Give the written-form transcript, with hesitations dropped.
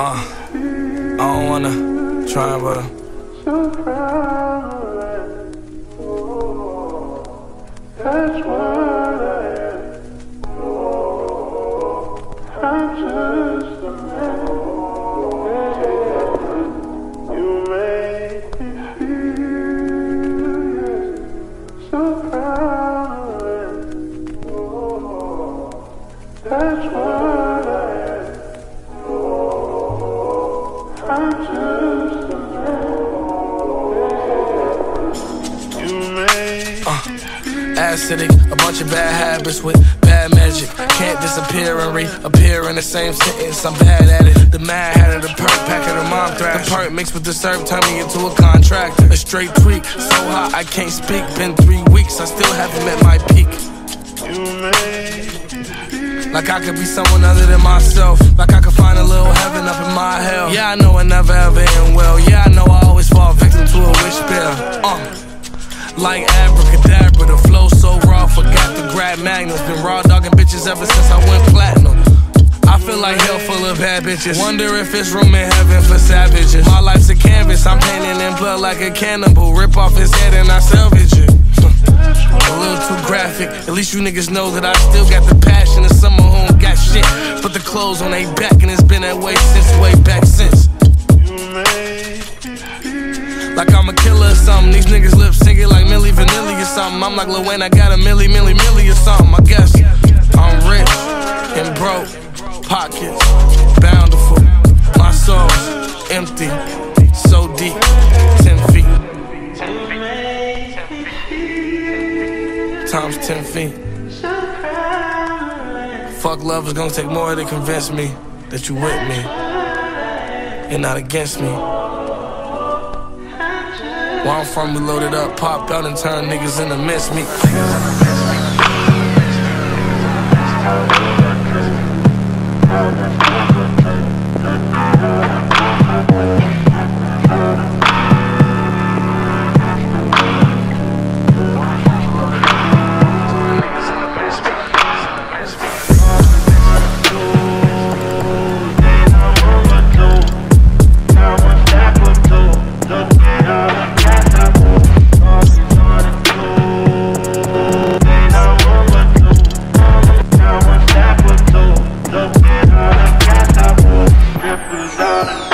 I don't wanna try, but so proud of it. That's what I am. I'm just a man. You make me feel so proud of it. That's what I am. I'm just a man. You make acidic, a bunch of bad habits with bad magic. Can't disappear and reappear in the same sentence. I'm bad at it. The mad hat of the perk, pack of the mom thrash. The perk mixed with the serve turned me into a contractor. A straight tweak, so hot I can't speak. Been 3 weeks, I still haven't met my peak. You make me feel Like I could be someone other than myself. Like I could find a little heaven up in my hell. Yeah, I know I never ever end well. Yeah, I know I always fall victim to a wish spell. Like abracadabra, the flow so raw, forgot to grab magnums. Been raw dogging bitches ever since I went platinum. I feel like hell full of bad bitches. Wonder if it's room in heaven for savages. My life's a canvas, I'm painting in blood like a cannibal. Rip off his head and I salvage it. A little too graphic. At least you niggas know that I still got the passion of someone who ain't got shit. Put the clothes on they back and it's been that way since way back since. you make me feel Like I'm a killer or something. These niggas lip syncing like Milli Vanilli or something. I'm like Lil Wayne, I got a milli or something. I guess I'm rich and broke, pockets bountiful. My soul's empty, so deep, 10 feet. Times 10 feet. Fuck love is gonna take more to convince me that you with me and not against me. Where I'm from, we loaded up, popped out, and turned niggas into mincemeat. Represent